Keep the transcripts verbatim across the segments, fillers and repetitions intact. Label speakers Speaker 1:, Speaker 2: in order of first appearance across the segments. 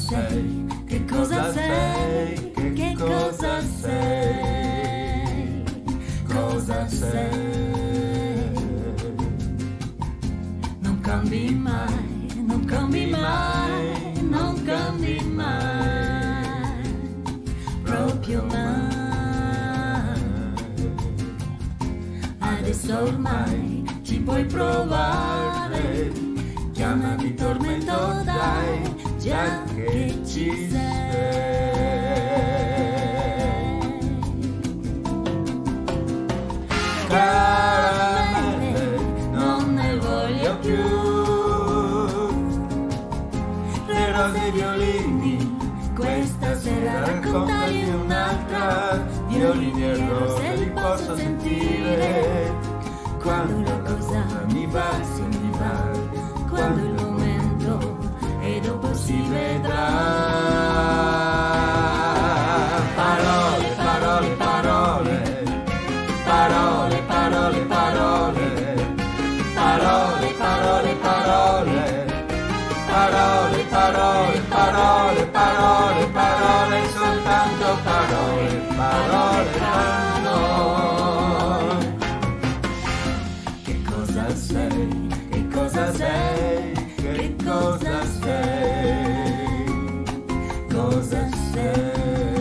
Speaker 1: sei, che cosa sei, che cosa sei, cosa sei. Non cambi mai, non cambi mai, non cambi mai, proprio mai. Adesso ormai ci puoi provare, chiamami tormento dai, già che ci sei. Caramelle, non ne voglio più, le rose e i violini, questa sera raccontali un'altra, violini e rose li posso sentire, quando la cosa mi va, se mi va, quando il momento e dopo si vedrà. Parole, parole, parole, parole, parole, parole, parole, parole, parole, parole, parole, parole, parole, parole, soltanto parole, parole, parole. Che cosa sei, che cosa sei, che cosa sei, cosa sei.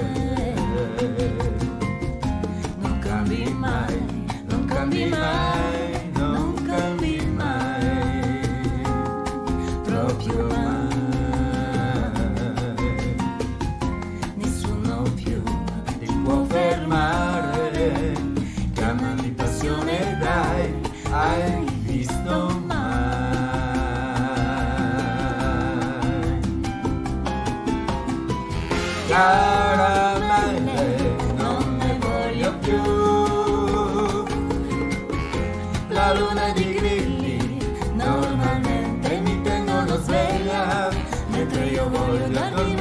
Speaker 1: Non cambi mai, non cambi mai, non cambi mai, proprio mai. Nessuno più ti può fermare, chiamami passione dai, hai visto mai. Caramelle, non ne voglio più, la luna di grilli normalmente mi tengono sveglia, mentre io voglio darmi